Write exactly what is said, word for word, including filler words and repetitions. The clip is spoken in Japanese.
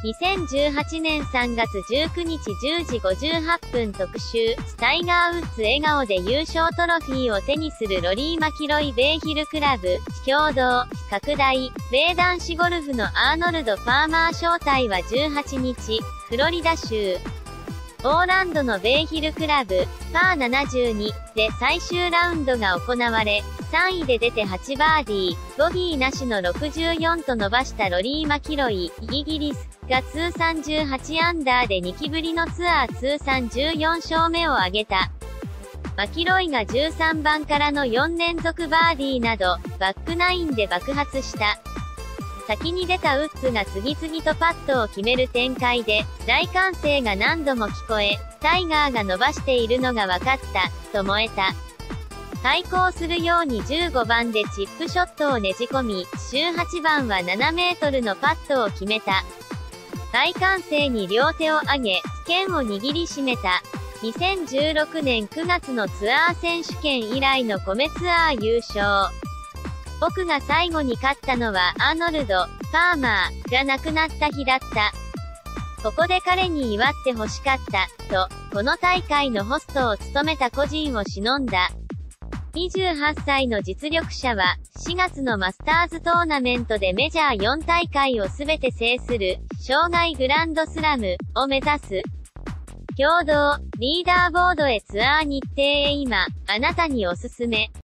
にせんじゅうはちねんさんがつじゅうくにちじゅうじごじゅうはっぷん特集、タイガー・ウッズ笑顔で優勝トロフィーを手にするロリー・マキロイ・ベイヒルクラブ、共同、拡大、米男子ゴルフのアーノルド・パーマー招待はじゅうはちにち、フロリダ州、オーランドのベイヒルクラブ、パーななじゅうにで最終ラウンドが行われ、さんいで出てはちバーディー、ボギーなしのろくじゅうよんと伸ばしたロリー・マキロイ、イギリスが通算じゅうはちアンダーでにきぶりのツアー通算じゅうよんしょうめを挙げた。マキロイがじゅうさんばんからのよんれんぞくバーディーなど、バックナインで爆発した。先に出たウッズが次々とパットを決める展開で、大歓声が何度も聞こえ、タイガーが伸ばしているのが分かった、と燃えた。対抗するようにじゅうごばんでチップショットをねじ込み、じゅうはちばんはななメートルのパットを決めた。大歓声に両手を上げ、剣を握りしめた。にせんじゅうろくねんくがつのツアー選手権以来の米ツアー優勝。僕が最後に勝ったのはアーノルド・パーマーが亡くなった日だった。ここで彼に祝って欲しかった、と、この大会のホストを務めた個人を偲んだ。にじゅうはっさいの実力者は、しがつのマスターズトーナメントでメジャーよんたいかいをすべて制する、生涯グランドスラムを目指す。共同、リーダーボードへツアー日程へ今、あなたにおすすめ。